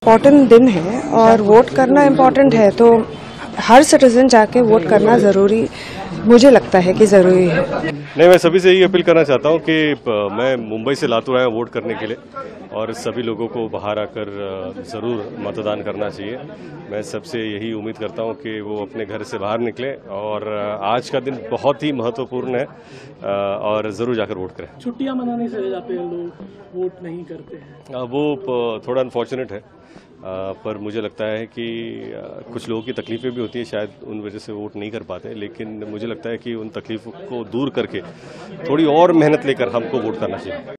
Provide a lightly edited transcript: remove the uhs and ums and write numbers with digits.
Important दिन है और वोट करना इम्पोर्टेंट है, तो हर सिटीजन जाके वोट करना ज़रूरी, मुझे लगता है कि ज़रूरी है। नहीं, मैं सभी से यही अपील करना चाहता हूँ कि मैं मुंबई से लातूर आया हूँ वोट करने के लिए और सभी लोगों को बाहर आकर ज़रूर मतदान करना चाहिए। मैं सबसे यही उम्मीद करता हूँ कि वो अपने घर से बाहर निकले और आज का दिन बहुत ही महत्वपूर्ण है और ज़रूर जाकर वोट करें। छुट्टियां मनाने चले जाते हैं लोग, वोट नहीं करते हैं। वो थोड़ा अनफॉर्चुनेट है, पर मुझे लगता है कि कुछ लोगों की तकलीफ़ें भी होती हैं, शायद उन वजह से वोट नहीं कर पाते, लेकिन मुझे लगता है कि उन तकलीफ़ों को दूर करके थोड़ी और मेहनत लेकर हमको वोट करना चाहिए।